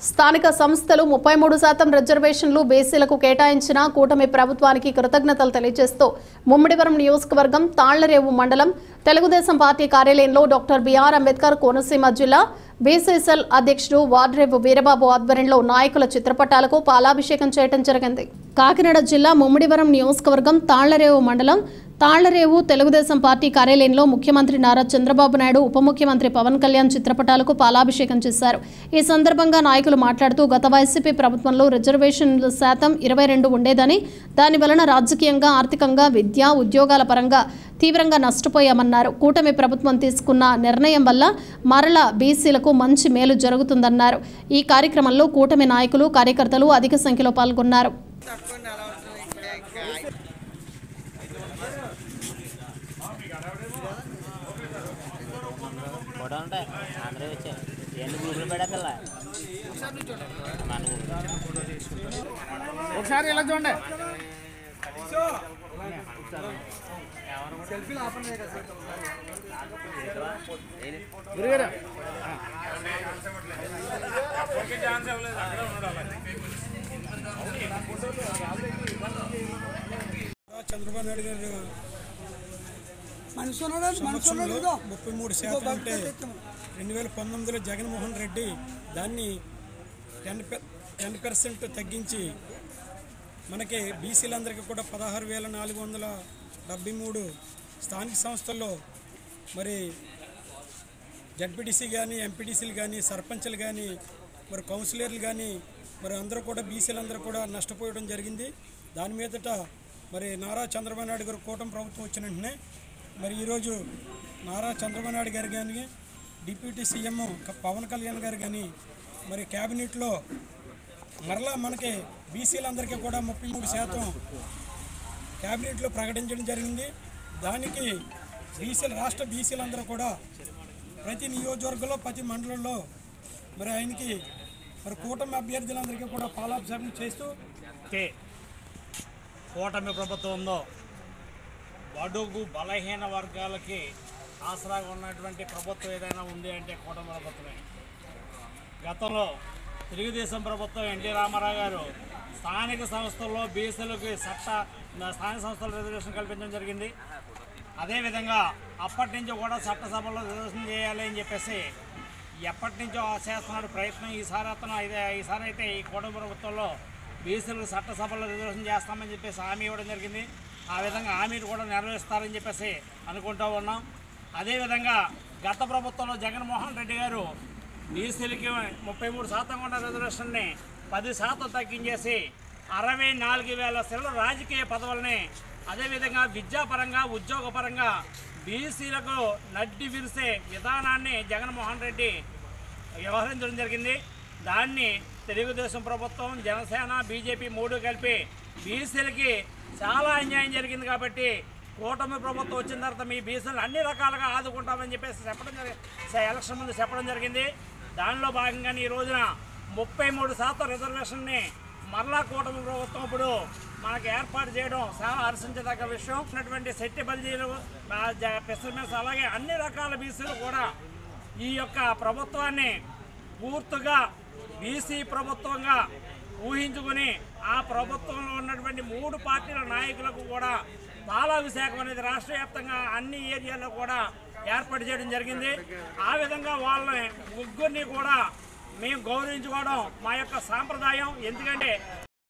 స్థానిక సంస్థలు 33% రిజర్వేషన్లు బీసీలకు కేటాయించిన కూటమి ప్రభుత్వానికి కృతజ్ఞతలు తెలియజేస్తూ ముమ్మిడివరం నియోజకవర్గం తాళ్లరేవు మండలం తెలుగుదేశం పార్టీ కార్యాలయంలో డాక్టర్ బిఆర్ అంబేద్కర్ కోనసీమ జిల్లా బీసీసీఎల్ అధ్యక్షుడు వాడ్రేవు వీరబాబు ఆధ్వర్యంలో నాయకుల చిత్రపటాలకు పాలాభిషేకం చేయడం జరిగింది. కాకినాడ జిల్లా ముమ్మిడివరం నియోజకవర్గం తాళ్లరేవు మండలం తాళ్లరేవు తెలుగుదేశం పార్టీ కార్యాలయంలో ముఖ్యమంత్రి నారా చంద్రబాబు నాయుడు, ఉప ముఖ్యమంత్రి పవన్ కళ్యాణ్ చిత్రపటాలకు పాలాభిషేకం చేశారు. ఈ సందర్భంగా నాయకులు మాట్లాడుతూ గత వైసీపీ ప్రభుత్వంలో రిజర్వేషన్ల శాతం 22 ఉండేదని, దాని వలన రాజకీయంగా, ఆర్థికంగా, విద్య, ఉద్యోగాల పరంగా తీవ్రంగా నష్టపోయామన్నారు. కూటమి ప్రభుత్వం తీసుకున్న నిర్ణయం వల్ల మరలా బీసీలకు మంచి మేలు జరుగుతుందన్నారు. ఈ కార్యక్రమంలో కూటమి నాయకులు, కార్యకర్తలు అధిక సంఖ్యలో పాల్గొన్నారు. ఒకసారి ఇలా చూడండి. చంద్రబాబు నాయుడు గారు 33% అంటే 2019లో జగన్మోహన్ రెడ్డి దాన్ని 10% తగ్గించి మనకి బీసీలందరికీ కూడా 16,473 స్థానిక సంస్థల్లో మరి జడ్పీటీసీ కానీ, ఎంపీటీసీలు కానీ, సర్పంచ్లు కానీ, మరి కౌన్సిలర్లు కానీ మరి అందరూ కూడా బీసీలందరూ కూడా నష్టపోయడం జరిగింది. దాని మీదట మరి నారా చంద్రబాబు నాయుడు గారు కూటమి ప్రభుత్వం వచ్చిన వెంటనే మరి ఈరోజు నారా చంద్రబాబు నాయుడు గారు కానీ, డిప్యూటీ సీఎం పవన్ కళ్యాణ్ గారు కానీ మరి క్యాబినెట్లో మరలా మనకి బీసీలందరికీ కూడా 33% క్యాబినెట్లో ప్రకటించడం జరిగింది. దానికి రాష్ట్ర బీసీలందరూ కూడా ప్రతి నియోజకవర్గంలో, ప్రతి మండలంలో మరి ఆయనకి మరి కూటమి అభ్యర్థులందరికీ కూడా పాలాభిషేకం చేస్తూ కూటమి ప్రభుత్వంలో బడుగు బలహీన వర్గాలకి ఆసరాగా ఉన్నటువంటి ప్రభుత్వం ఏదైనా ఉంది అంటే కూటమి ప్రభుత్వమే. గతంలో తెలుగుదేశం ప్రభుత్వం ఎన్టీ రామారావు గారు స్థానిక సంస్థల్లో బీసీలకి స్థానిక సంస్థల రిజర్వేషన్ కల్పించడం జరిగింది. అదేవిధంగా అప్పటి నుంచి కూడా చట్టసభల్లో రిజర్వేషన్ చేయాలి అని చెప్పేసి ఎప్పటి నుంచో చేస్తున్న ప్రయత్నం ఈసారి అయితే ఈ కూటమి ప్రభుత్వంలో బీసీలకు చట్టసభల్లో రిజర్వేషన్ చేస్తామని చెప్పేసి హామీ ఇవ్వడం జరిగింది. ఆ విధంగా హామీని కూడా నెరవేరుస్తారని చెప్పేసి అనుకుంటూ ఉన్నాం. అదేవిధంగా గత ప్రభుత్వంలో జగన్మోహన్ రెడ్డి గారు బీసీలకి 33% ఉన్న రిజర్వేషన్ని 10% తగ్గించేసి 64,000 సెలవు రాజకీయ పదవులని, అదేవిధంగా విద్యాపరంగా, ఉద్యోగపరంగా బీసీలకు నడ్డి విరిసే విధానాన్ని జగన్మోహన్ రెడ్డి వ్యవహరించడం జరిగింది. దాన్ని తెలుగుదేశం ప్రభుత్వం, జనసేన, బీజేపీ 3 కలిపి బీసీలకి చాలా అన్యాయం జరిగింది కాబట్టి కూటమి ప్రభుత్వం వచ్చిన తర్వాత మీ బీసీలను అన్ని రకాలుగా ఆదుకుంటామని చెప్పేసి ఎలక్షన్ ముందు చెప్పడం జరిగింది. దానిలో భాగంగానే ఈ రోజున 33% రిజర్వేషన్ని మరలా కూటమి ప్రభుత్వం ఇప్పుడు మనకు ఏర్పాటు చేయడం చాలా హర్షించదగ్గ విషయం. ఉన్నటువంటి శెట్టి బల్జీలు, ఫిషర్మెన్స్, అలాగే అన్ని రకాల బీసీలు కూడా ఈ యొక్క ప్రభుత్వాన్ని పూర్తిగా బీసీ ప్రభుత్వంగా ఊహించుకుని ఆ ప్రభుత్వంలో ఉన్నటువంటి 3 పార్టీల నాయకులకు కూడా పాలాభిషేకం అనేది రాష్ట్ర వ్యాప్తంగా అన్ని ఏరియాల్లో కూడా ఏర్పాటు చేయడం జరిగింది. ఆ విధంగా వాళ్ళని ముగ్గురిని కూడా మేము గౌరవించుకోవడం మా యొక్క సాంప్రదాయం. ఎందుకంటే